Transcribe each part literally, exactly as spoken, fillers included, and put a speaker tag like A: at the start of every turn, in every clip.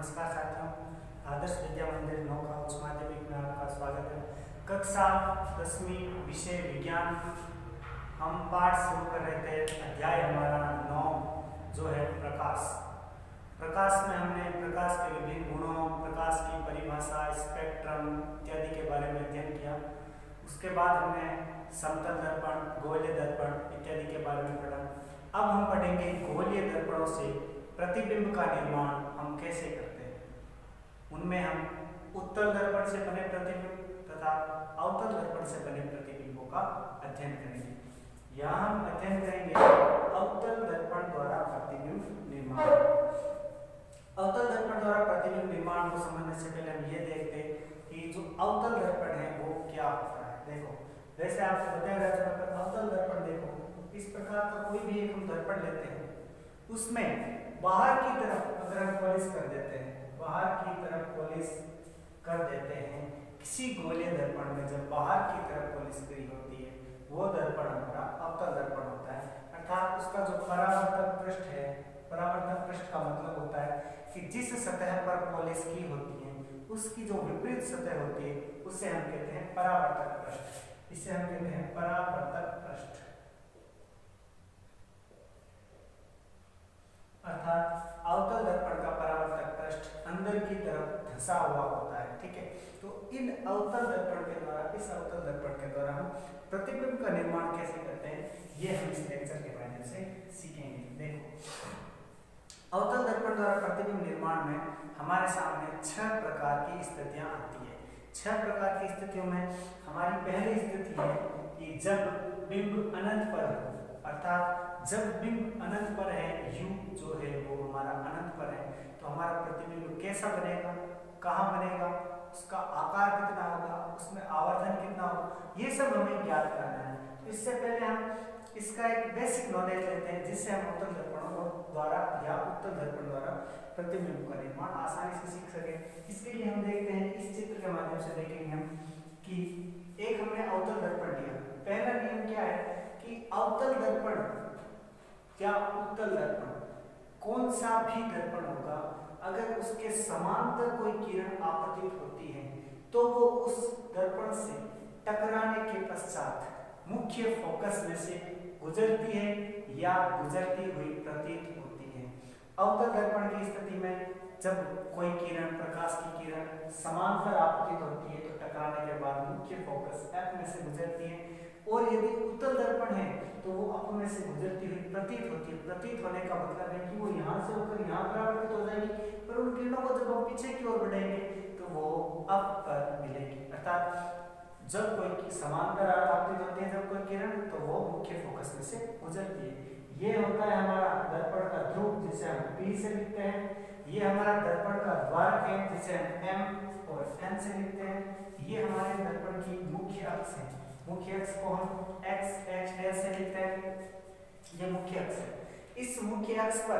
A: नमस्कार साथियों, आदर्श विद्या मंदिर नौका उच्च माध्यमिक में आपका स्वागत है। कक्षा दसवीं विषय विज्ञान हम पाठ शुरू कर रहे थे। अध्याय हमारा नौ जो है प्रकाश। प्रकाश में हमने प्रकाश के विभिन्न गुणों, प्रकाश की परिभाषा, स्पेक्ट्रम इत्यादि के बारे में अध्ययन किया। उसके बाद हमने समतल दर्पण, गोलीय दर्पण इत्यादि के बारे में पढ़ा। अब हम पढ़ेंगे गोलीय दर्पणों से प्रतिबिंब का निर्माण हम कैसे करते हैं। उनमें हम उत्तल दर्पण से बने प्रतिबिंब तथा अवतल दर्पण से बने प्रतिबिंबों का अध्ययन करेंगे। यहाँ हम अध्ययन करेंगे अवतल दर्पण द्वारा प्रतिबिंब निर्माण। अवतल दर्पण द्वारा प्रतिबिंब निर्माण को समझने से पहले हम ये देखते हैं कि जो अवतल दर्पण है वो क्या होता है। देखो, वैसे आपको बताया गया है अवतल दर्पण, देखो इस प्रकार का कोई भी एक हम दर्पण लेते हैं, उसमें बाहर की तरफ अगर हम पॉलिश कर देते हैं, बाहर की तरफ पॉलिश कर देते हैं, किसी गोलीय दर्पण में जब बाहर की तरफ पॉलिश करी होती है वो दर्पण हमारा अवतल दर्पण होता है। अर्थात उसका जो परावर्तक पृष्ठ है, परावर्तक पृष्ठ का मतलब होता है कि जिस सतह पर पॉलिश की होती है उसकी जो विपरीत सतह होती है उसे हम कहते हैं परावर्तक पृष्ठ। इसे हम कहते हैं परावर्तक पृष्ठ। अर्थात अवतल दर्पण का परावर्तक पृष्ठ अंदर की तरफ धंसा हुआ होता है। ठीक है, तो इन अवतल दर्पण के द्वारा, इस अवतल दर्पण के द्वारा हम प्रतिबिंब का निर्माण कैसे करते हैं ये हम इस लेक्चर के माध्यम से सीखेंगे। देखो, अवतल दर्पण द्वारा प्रतिबिंब निर्माण में हमारे सामने छह प्रकार की स्थितियां आती है। छह प्रकार की स्थितियों में हमारी पहली स्थिति है कि जब बिंब अनंत पर हो, अर्थात जब बिंब अनंत पर है, u जो है वो हमारा अनंत पर है, तो हमारा प्रतिबिंब कैसा बनेगा, कहाँ बनेगा, उसका आकार कितना होगा, उसमें आवर्धन कितना होगा, ये सब हमें ज्ञात करना है। तो इससे पहले हम इसका एक बेसिक नॉलेज लेते हैं जिससे हम उत्तल दर्पणों द्वारा या उत्तल दर्पण द्वारा प्रतिबिंब का निर्माण आसानी से सीख सके। इसके लिए हम देखते हैं, इस चित्र के माध्यम से देखेंगे हम कि एक हमने अवतल दर्पण लिया। पहला नियम क्या है कि अवतल दर्पण या उत्तल दर्पण कौन सा भी दर्पण होगा, अगर उसके समांतर कोई किरण आपतित होती है तो वो उस दर्पण से टकराने के पश्चात मुख्य फोकस में से गुजरती है या गुजरती हुई प्रतीत होती है। अवतल दर्पण की स्थिति में जब कोई किरण, प्रकाश की किरण समांतर आपतित होती है तो टकराने के बाद मुख्य फोकस F में से गुजरती है, और यदि उत्तल दर्पण है तो वो अप में से गुजरती हुई प्रतीत होती है। प्रतीत होने का मतलब है कि वो यहाँ से होकर यहाँ परावर्तित हो जाएगी, पर उन किरणों को जब हम पीछे की ओर बढ़ेंगे तो वो अप पर मिलेगी। अर्थात जब कोई समांतर आपतित होती है जब कोई किरण, तो वो मुख्य फोकस में से गुजरती है। ये होता है हमारा दर्पण का ध्रुव जिसे हम P से लिखते हैं। ये हमारा दर्पण का द्वारक है जिसे हम M और N से लिखते हैं। ये हमारे दर्पण की मुख्य अक्ष है। मुख्य अक्ष को हम X, H, L से लिखते हैं। ये मुख्य अक्ष है। इस मुख्य अक्ष पर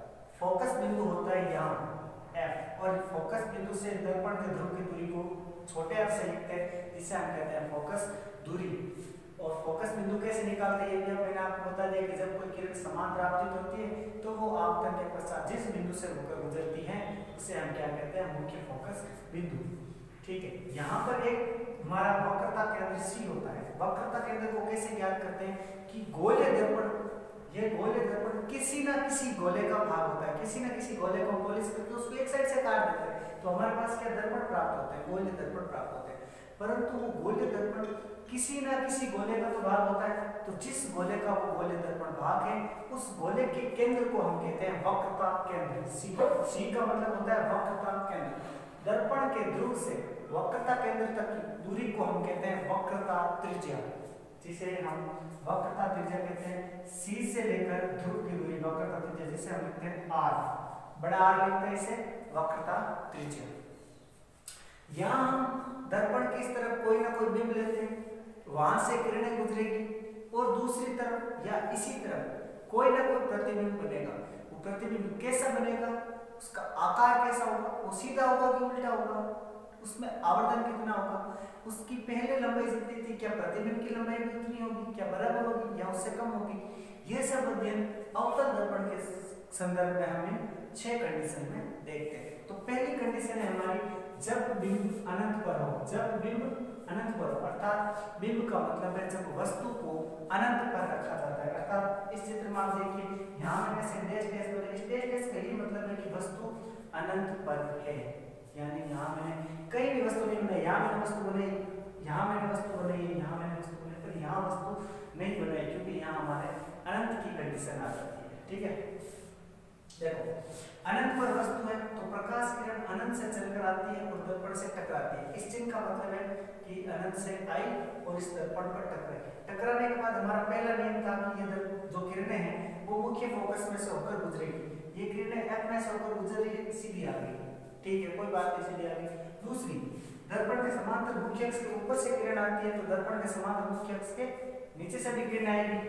A: फोकस बिंदु होता है यहाँ F, और फोकस बिंदु से दर्पण के ध्रुव की दूरी को छोटे f से लिखते हैं जिसे हम कहते हैं फोकस दूरी। और फोकस बिंदु कैसे निकालते हैं ये भी मैंने आपको बता दिया कि जब कोई किरण समांतर आपतित होती है तो वो आपतन के पश्चात जिस बिंदु से होकर गुजरती है उसे हम क्या कहते हैं, मुख्य फोकस बिंदु। ठीक है, यहाँ पर एक हमारा वक्रता केंद्र C होता है। वक्रता केंद्र को कैसे ज्ञात करते हैं कि गोलीय दर्पण, ये गोलीय दर्पण किसी ना किसी गोले का भाग होता है। किसी ना किसी गोले को पॉलिश करके उसको एक साइड से काट देते हैं तो हमारे पास क्या दर्पण प्राप्त होते हैं, गोलीय दर्पण प्राप्त होते हैं। परंतु वो गोलीय दर्पण किसी ना किसी गोले का तो भाग होता है, तो जिस गोले का वो गोलीय दर्पण भाग है उस गोले के केंद्र को हम कहते हैं वक्रता केंद्र। C, C का मतलब होता है वक्रता केंद्र। दर्पण के ध्रुव से वक्रता केंद्र तक की दूरी को हम कहते हैं वक्रता त्रिज्या, जिसे हम वक्रता त्रिज्या कहते हैं। C से लेकर ध्रुव की दूरी वक्रता त्रिज्या जिसे हम लिखते हैं R, बड़ा R लिखते हैं इसे वक्रता त्रिज्या। यहाँ हम दर्पण की इस तरफ कोई ना कोई बिंब लेते हैं, वहां से किरणें गुजरेगी, और दूसरी तरफ या इसी तरफ कोई ना कोई प्रतिबिंब बनेगा। वो प्रतिबिंब कैसा बनेगा, उसका आकार कैसा होगा, वो सीधा होगा कि उल्टा होगा, उसमें आवर्धन कितना होगा, उसकी पहले लंबाई जितनी थी क्या प्रतिबिंब की लंबाई भी उतनी होगी, क्या बराबर होगी या उससे कम होगी। ये सब अध्ययन अवतल दर्पण के संदर्भ में हमें छह कंडीशन में देखते हैं। तो पहली कंडीशन है हमारी जब बिंब अनंत पर हो, जब बिंब अनंत पर हो अर्थात बिंब का मतलब है जब वस्तु को अनंत पर रखा जाता है। अर्थात इस चित्र में आप देखिए यहाँ मैंने से डैश डैश पर इस डैश डैश का ये मतलब है कि वस्तु अनंत पर है, यानी यहाँ मैंने कई भी वस्तु नहीं बनाई, यहाँ मैंने वस्तु बनाई, यहाँ मैंने वस्तु बनाई, यहाँ मैंने वस्तु बनाई, पर यहाँ वस्तु नहीं बनाई क्योंकि यहाँ हमारे अनंत की कंडीशन आ जाती है। ठीक है, देखो अनंत पर वस्तु है तो प्रकाश किरण अनंत से चलकर आती है और दर्पण से टकराती है। इस चिन्ह का मतलब है कि अनंत से आई और इस दर्पण पर टकराई। टकराने के बाद हमारा पहला नियम था कि ये जो किरणें हैं वो मुख्य फोकस में से होकर गुजरेगी। ये किरणें एफ में से होकर गुजर रही है, सीधी आ गई, ठीक है, कोई बात नहीं, सीधी आ गई। दूसरी, दर्पण के समांतर मुख्य अक्ष के ऊपर से किरण आती है तो दर्पण के समांतर मुख्य अक्ष के नीचे से भी किरण आएगी।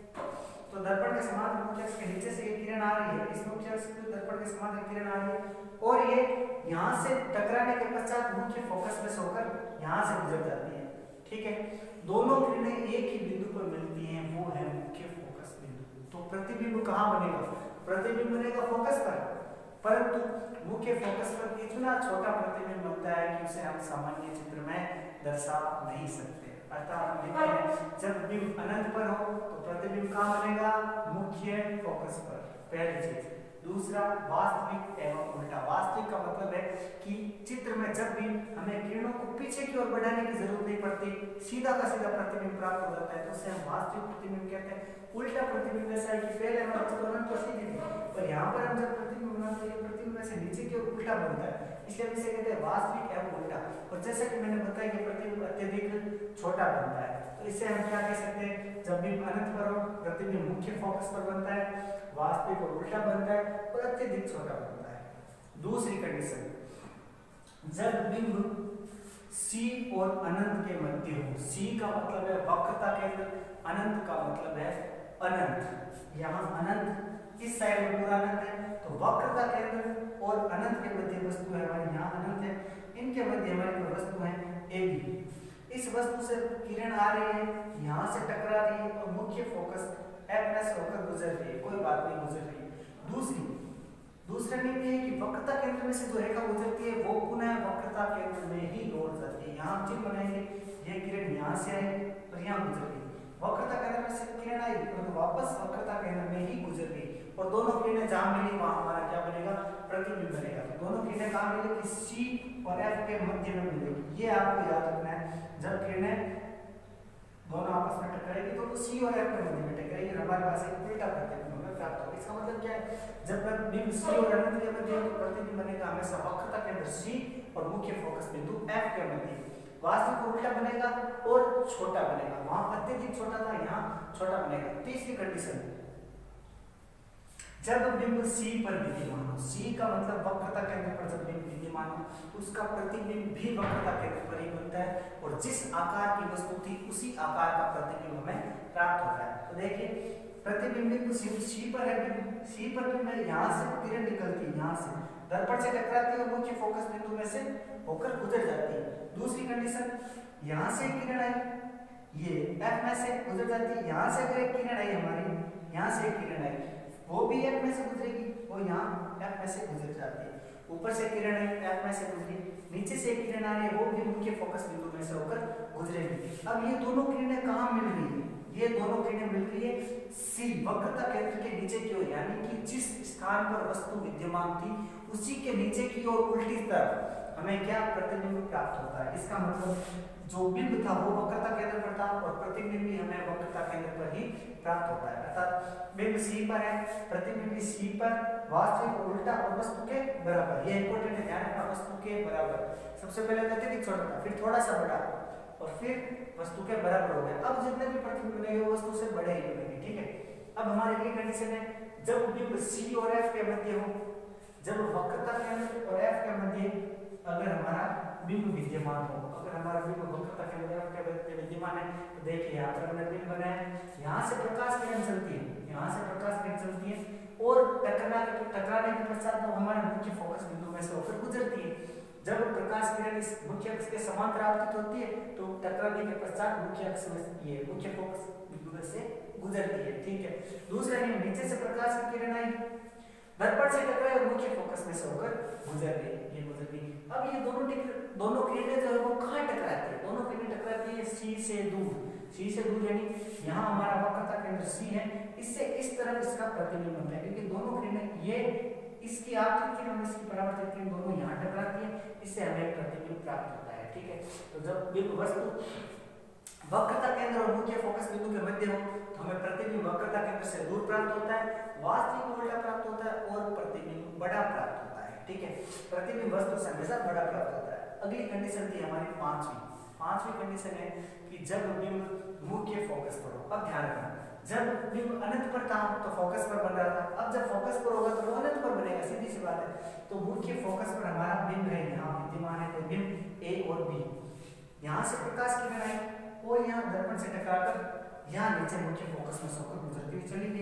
A: तो दर्पण के समांतर मुख्य अक्ष के नीचे से ये किरण आ रही है, इस मुख्य अक्ष के दर्पण के समांतर किरण आ रही है और ये यहाँ से टकराने के पश्चात मुख्य फोकस में से होकर यहाँ से गुजर जाती है। ठीक है, दोनों किरणें एक ही बिंदु पर मिलती हैं, वो है मुख्य फोकस बिंदु। तो प्रतिबिंब कहाँ बनेगा? प्रतिबिंब बनेगा फोकस पर, परंतु मुख्य फोकस पर इतना छोटा प्रतिबिंब बनता है कि उसे हम सामान्य चित्र में दर्शा नहीं सकते। अर्थात हम लिखते हैं जब बिंब अनंत पर हो तो प्रतिबिंब कहाँ बनेगा? मुख्य फोकस पर, पहली चीज। दूसरा, वास्तविक एवं उल्टा। वास्तविक का मतलब है कि चित्र में जब भी हमें किरणों को पीछे की ओर बढ़ाने की जरूरत नहीं पड़ती, सीधा का सीधा प्रतिबिंब प्राप्त हो जाता है, तो उसे हम वास्तविक प्रतिबिंब कहते हैं। उल्टा प्रतिबिंब ऐसा है कि पहले हमारे वस्तु अनंत पर सीधी थी और यहाँ पर हम जब प्रतिबिंब बनाते हैं प्रतिबिंब से नीचे की ओर उल्टा बनता है, इसलिए हम इसे कहते हैं वास्तविक एवं उल्टा। और जैसा कि मैंने बताया कि प्रतिबिंब अत्यधिक छोटा बनता है, तो इसे हम क्या कह सकते हैं? जब बिंब अनंत पर हो प्रतिबिंब मुख्य फोकस पर बनता है, वास्तविक और उल्टा बनता है और अत्यधिक छोटा बनता है। दूसरी कंडीशन, जब बिंब C और अनंत के मध्य हो। C का मतलब है वक्रता केंद्र, अनंत का मतलब है अनंत। यहाँ अनंत इस साइड में पूरा अनंत है, तो वक्रता केंद्र और अनंत के मध्य वस्तु है हमारी, यहाँ अनंत है, इनके मध्य हमारी कोई वस्तु है ए बी। इस वस्तु से किरण आ रही है, यहाँ से टकरा रही है और मुख्य फोकस एफ में से होकर गुजर रही है, कोई बात नहीं, गुजर रही है। दूसरी दूसरा नियम ये है कि वक्रता केंद्र में से जो रेखा गुजरती है वो पुनः वक्रता केंद्र में ही लौट जाती है। यहाँ हम चिन्ह बनाएंगे, ये किरण यहाँ से आई और यहाँ गुजर गई, वक्रता केंद्र में से किरण आई और तो वापस वक्रता केंद्र में ही गुजर गई और दोनों किरणें जहाँ मिली वहाँ हमारा क्या बनेगा? प्रतिबिंब बनेगा। तो दोनों किरणें कहाँ मिलेगी? सी और एफ के मध्य में मिलेगी। ये आपको याद रखना है, जब किरणें दोनों आपस में टकराएगी तो सी और एफ के मध्य में टकराएगी, हमारे पास एक उल्टा प्रतिबिंब प्राप्त होगा। इसका मतलब क्या है? जब बिंब सी और अनंत के मध्य तो प्रतिबिंब बनेगा हमेशा वक्रता केंद्र सी और मुख्य फोकस बिंदु एफ के मध्य। वास्तविक उल्टा बनेगा और छोटा बनेगा, वहां अत्यधिक छोटा था, यहाँ छोटा बनेगा। तीसरी कंडीशन, जब बिंब C पर विद्यमान हो। C का मतलब वक्रता केंद्र पर जब बिंब विद्यमान हो तो उसका प्रतिबिंब भी वक्रता केंद्र पर ही बनता है और जिस आकार की वस्तु थी उसी आकार का प्रतिबिंब हमें प्राप्त होता है। तो देखिए प्रतिबिंब C पर है, C पर भी मैं यहाँ से किरण निकलती है, यहाँ से दर्पण से टकराती है और मुख्य फोकस बिंदु में से होकर गुजर जाती है। दूसरी कंडीशन, यहाँ से किरण आई, ये F में से गुजर जाती है, यहाँ से अगर एक किरण आई हमारी, यहाँ से एक किरण आई वो भी F में से गुजरेगी और यहाँ F में से गुजर जाती है। ऊपर से किरण आई F में से गुजरी, नीचे से एक किरण आ रही है वो भी मुख्य फोकस बिंदु में से होकर गुजरेगी। अब ये दोनों किरणें कहाँ मिल रही है? ये दोनों किरणें मिल रही है C वक्रता केंद्र के नीचे की ओर, यानी कि जिस स्थान पर वस्तु विद्यमान थी उसी के नीचे की ओर उल्टी तरफ हमें क्या प्रतिबिंब प्राप्त होता है। इसका मतलब जो बिंब था वो वक्रता केंद्र पर था और प्रतिबिंब भी हमें वक्रता केंद्र पर ही प्राप्त होता है। अर्थात बिंब C पर है, प्रतिबिंब C पर, वास्तविक और उल्टा और वस्तु के बराबर। ये इंपॉर्टेंट है, ध्यान रखना, वस्तु के बराबर। सबसे पहले अत्यधिक छोटा था, फिर थोड़ा सा बड़ा और फिर वस्तु के बराबर हो गया। अब जितने भी प्रतिबिंब बनेंगे वो वस्तु से बड़े ही बनेंगे। ठीक है, अब हमारी ये कंडीशन है, जब बिंब C और F के मध्य हो, जब वक्रता केंद्र और F के मध्य अगर हमारा बिंब विद्यमान हो, अगर हमारा बिंब वक्रता केंद्र F के मध्य विद्यमान है तो देखिए यहाँ पर हमने बिंब बनाया है, यहाँ से प्रकाश किरण चलती है, यहाँ से प्रकाश किरण चलती है और टकराने के टकराने के पश्चात वो हमारे मुख्य फोकस बिंदु में से होकर गुजरती है। जब प्रकाश किरण इस मुख्य अक्ष के समांतर आपतित होती है तो टकराने के पश्चात मुख्य अक्ष में ये मुख्य फोकस बिंदु में से गुजरती है। ठीक है, दूसरा नियम, नीचे से प्रकाश की किरण आई दर्पण से टकराए और मुख्य फोकस में से होकर गुजर गई, ये गुजर गई। अब ये दोनों दोनों किरणें जो है वो कहाँ टकराती है? दोनों किरणें टकराती है सी से दूर, सी से दूर यानी यहाँ हमारा वक्रता केंद्र सी है, इससे इस तरफ इसका प्रतिबिंब बनता है, क्योंकि दोनों किरणें ये इसकी आपतित किरण और इसकी परावर्तित किरण दोनों यहाँ टकराती है, इससे हमें प्रतिबिंब प्राप्त होता है, ठीक है। तो जब बिंब वस्तु वक्रता केंद्र और मुख्य फोकस बिंदु के मध्य हो तो हमें प्रतिबिंब वक्रता केंद्र से दूर प्राप्त होता है, वास्तविक उल्टा प्राप्त होता है और प्रतिबिंब बड़ा प्राप्त होता है, ठीक है। प्रतिबिंब वस्तु से हमेशा बड़ा प्राप्त होता है। अगली कंडीशन थी हमारी पांचवी, पांचवी कंडीशन है कि जब बिंब मुख्य फोकस पर हो। अब ध्यान रखना, जब बिंब अनंत पर था तो फोकस पर बन रहा था, अब जब फोकस पर होगा तो वो अनंत पर बनेगा, सीधी सी बात है। तो मुख्य फोकस पर हमारा बिंब है, यहाँ विद्यमान है, तो बिंब ए और बी, यहाँ से प्रकाश किरण आई वो यहाँ दर्पण से टकराकर यहाँ नीचे मुख्य फोकस में सोकर गुजरती हुई चली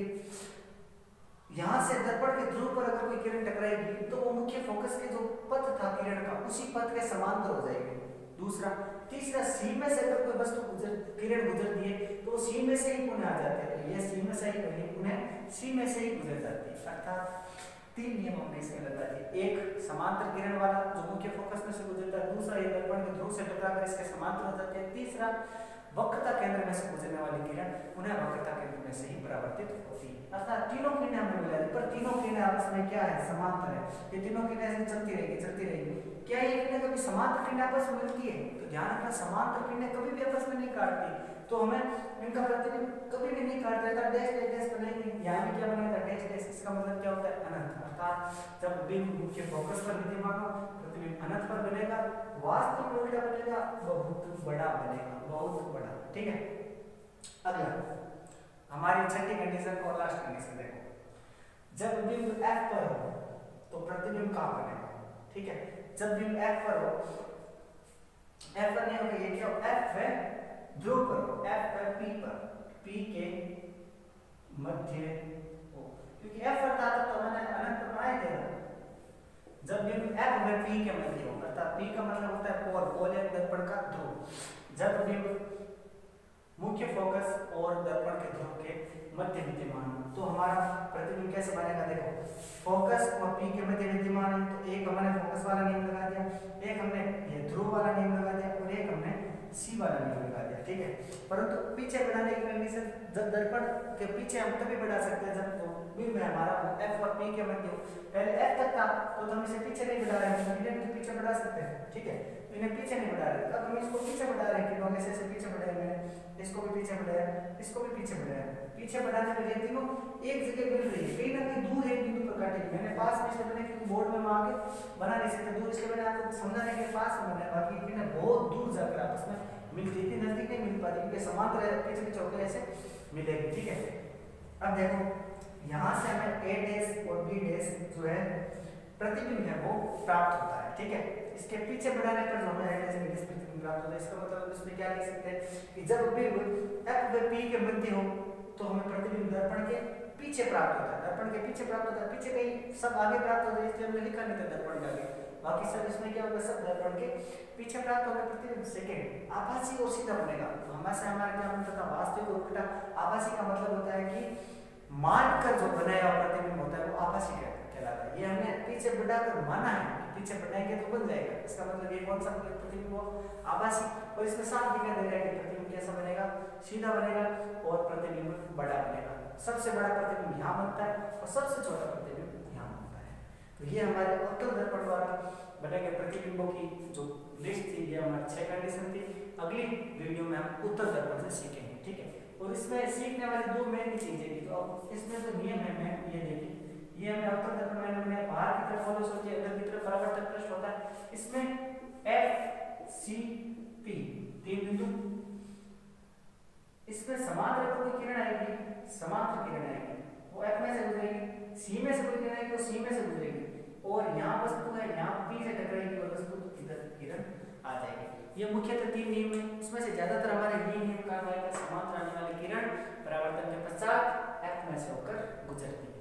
A: गई। यहाँ से दर्पण के ध्रुव पर अगर कोई किरण टकराएगी तो वो मुख्य फोकस के जो पथ था किरण का उसी पथ के समांतर हो जाएगी। दूसरा, तीसरा, सी में से अगर कोई वस्तु गुजर किरण गुजरती है तो सी में से ही पुनः आ जाते हैं, ये सी में से ही पुनः सी में से ही गुजर जाती है। अर्थात तीन नियम हमने इसमें लगा दिए, एक समांतर किरण वाला जो मुख्य फोकस में से गुजरता है, दूसरा ये दर्पण के ध्रुव से टकराकर इसके समांतर हो जाती है, तीसरा वक्रता केंद्र में से गुजरने वाली किरण पुनः वक्रता केंद्र में से ही परावर्तित होती है। अर्थात तीनों किरणें हमने मिला दी, पर तीनों किरणें आपस में क्या है? समांतर है। ये तीनों किरणें ऐसे चलती रहेगी चलती रहेगी। क्या ये किरणें कभी समांतर किरणें आपस में मिलती है? तो ध्यान रखना, समांतर किरणें कभी भी आपस में नहीं काटती, तो हमें इनका प्रतिबिंब कभी भी नहीं काट रहता, डैश डैश डैश बनेगी। यहाँ भी क्या बनेगा? Dash dash. इसका मतलब क्या होता है? अनंत। अर्थात जब बिंब मुख्य फोकस पर विद्यमान हो प्रतिबिंब अनंत पर बनेगा, वास्तविक उल्टा बनेगा, बहुत बड़ा बनेगा, बहुत बड़ा, ठीक है। अगला हमारी छठी कंडीशन और लास्ट कंडीशन देखो, जब बिंब F पर हो तो प्रतिबिंब कहाँ बनेगा? ठीक है, जब बिंब F पर हो, F पर नहीं होगा, ये क्या हो? F है ध्रुव पर हो, F है P पर, P के मध्य हो, क्योंकि F पर था तो मैंने अनंत बनाए दे रहा। जब बिंब F में P के मध्य हो, अर्थात P का मतलब होता है पोल, पोल है दर्पण का ध्रुव। जब बिंब मुख्य फोकस और दर्पण के ध्रुव के मध्य विद्यमान तो हमारा प्रतिबिंब कैसे बनेगा? देखो, फोकस और पी के मध्य विद्यमान है तो एक हमने फोकस वाला नियम लगा दिया, एक हमने ये ध्रुव वाला नियम लगा दिया और एक हमने सी वाला नियम लगा दिया, ठीक है। परंतु पीछे बढ़ाने की कंडीशन, जब दर्पण के पीछे हम तभी बढ़ा सकते हैं जब बिंब है हमारा F और P के मध्य। पहले F तक था तो हम इसे पीछे नहीं बढ़ा रहे हैं, इन्हें तो पीछे बढ़ा सकते हैं, ठीक है। इन्हें पीछे नहीं बढ़ा रहे, अब हम इसको पीछे बढ़ा रहे हैं कि लोग ऐसे पीछे बढ़ाए, मैंने इसको भी पीछे बढ़ाया, इसको भी पीछे बढ़ाया। पीछे बढ़ाने में ये तीनों एक जगह मिल रही है, कहीं ना कहीं दूर है बिंदु पर काटेगी। मैंने पास में इसलिए बनाया क्योंकि बोर्ड में हम आगे बना नहीं सकते, दूर इसलिए मैंने आपको समझाने के पास में बनाया, बाकी इन्हें बहुत दूर जाकर आपस में मिलती थी, नजदीक नहीं मिल पाती क्योंकि समांतर पीछे पीछे होकर ऐसे मिलेगी, ठीक है। अब देखो यहाँ से हमें ए डैश और बी डैश जो है प्रतिबिंब है वो प्राप्त होता है, ठीक है। इसके पीछे बढ़ाने पर जो हमें ए डैश बी डैश प्रतिबिंब प्राप्त होता है, इसका मतलब इसमें क्या लिख सकते हैं कि जब बिंब F व P के मध्य हो तो हमें प्रतिबिंब दर्पण के पीछे प्राप्त होता है, दर्पण के पीछे प्राप्त होता है, पीछे कहीं सब आगे प्राप्त होता है, इसलिए हमने लिखा नहीं था दर्पण के आगे, बाकी सब इसमें क्या होगा? सब दर्पण के पीछे प्राप्त होगा प्रतिबिंब। सेकंड, आभासी और सीधा बनेगा, तो हमारे हमारा क्या बनता था? वास्तविक और उल्टा। आभासी का मतलब होता है कि मानकर जो बनाया हुआ प्रतिबिंब होता है वो आभासी कहलाता है। ये हमने पीछे बढ़ाकर माना है, पीछे बढ़ाएंगे तो बन जाएगा, इसका मतलब ये कौन सा प्रतिबिंब हो? आभासी। और इसमें साफ दिखाई दे रहा है कि प्रतिबिंब कैसा बनेगा? सीधा बनेगा और प्रतिबिंब बड़ा बनेगा। सबसे बड़ा प्रतिबिंब यहाँ बनता है और सबसे छोटा प्रतिबिंब यहाँ बनता है। तो ये हमारे उत्तल दर्पण द्वारा बने गए प्रतिबिंबों की जो लिस्ट थी, ये हमारी छह कंडीशन थी। अगली वीडियो में हम उत्तल दर्पण से सीखेंगे, ठीक है। और इसमें सीखने वाली दो मेन चीजें की, तो अब इसमें जो नियम है मैं ये देखिए, ये हमें उत्तल दर्पण में हमने बाहर की तरफ फोकस होती है, अंदर की तरफ परावर्तक पृष्ठ होता है। इसमें F C P तीन बिंदु, इसमें समांतर कोई किरण आएगी, समांतर किरण आएगी वो F में से गुजरेगी, C में से कोई किरण आएगी वो C में से गुजरेगी, और यहाँ वस्तु है यहाँ P से टकराएगी और वस्तु इधर किरण आ जाएगी। ये मुख्यतः तीन नियम है, इसमें से ज्यादातर हमारे ये नियम काम आएगा, समांतर आने वाली किरण परावर्तन के पश्चात F में से होकर गुजरती है।